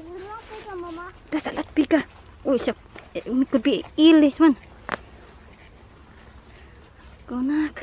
That's a lot bigger. Oh, it could be eel, this one. Go knock.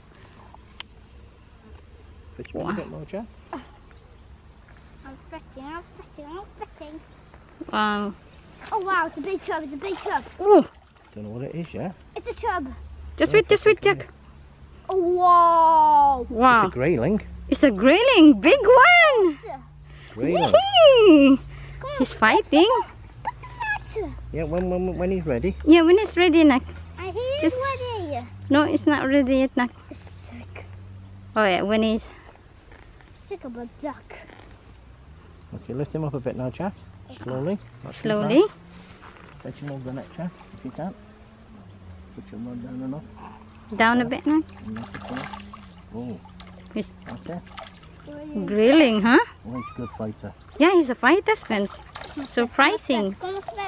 Fish a bit more, Jack. I'm fretting. Wow. Oh wow, it's a big chub, Oh. Don't know what it is, yeah? It's a chub. Just wait, Jack. Oh, whoa. Wow. It's a grayling. It's a grayling, big one. Grayling. He's fighting. Yeah, when he's ready. Yeah, when it's ready, Nak. He's ready. No, it's not ready yet, Nak. It's sick. Oh yeah, when he's... Sick of a duck. Okay, lift him up a bit now, Jack. Slowly. Slowly. Fetch him over the neck, Jack, if you can. Put your rod down enough. Down a bit, Nak. Oh, He's okay. grilling, huh? Oh, he's a good fighter. Yeah, he's a fighter, Spence. Surprising.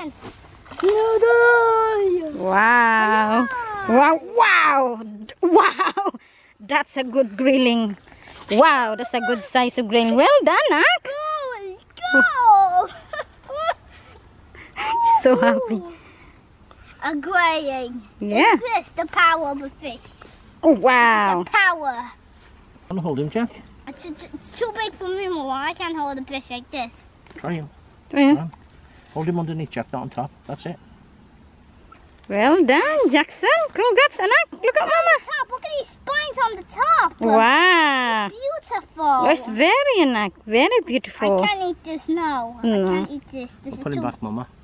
Wow. Wow. That's a good grilling. Wow, that's a good size of grilling. Well done, Nak. Go! He's so happy. A grayling. Yeah. Is this the power of a fish? Oh, wow. The power. Want to hold him, Jack? It's too big for me, Mama. I can't hold a fish like this. Try him. Yeah. Hold him underneath, Jack, not on top. That's it. Well done, Jackson. Congrats, Anak. Look at Mama. Top. Look at these spines on the top. Wow. Beautiful. That's very, Anak. Very beautiful. I can't eat this now. No. I can't eat this. This is Put him too... back, Mama.